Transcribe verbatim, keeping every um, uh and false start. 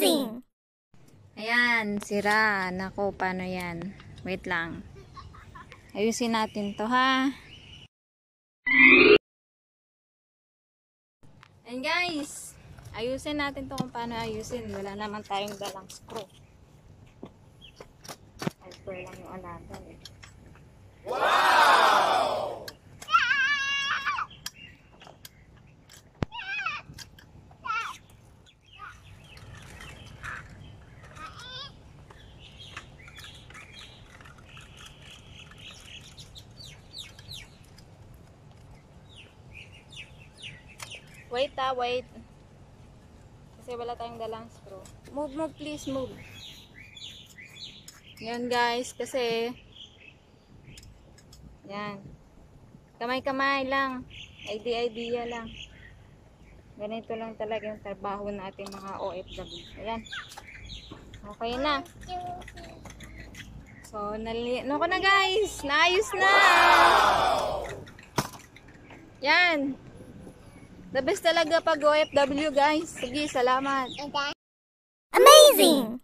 Amazing! Ayan, sira. Naku, paano yan? Wait lang. Ayusin natin to, ha? And guys, ayusin natin to kung paano ayusin. Wala naman tayong dalang screw. Helper lang yung alaga eh. Wow! Wait ah, wait. Kasi wala tayong dalang screw. Move, move, please, move. Yan guys, kasi yan. Kamay-kamay lang. Idea-idea lang. Ganito lang talaga yung trabaho nating mga O F W. Ayan. Okay na. So, nali ano ko na guys. Naayos na. Yan. The best talaga pag O F W guys. Sige, salamat. Amazing!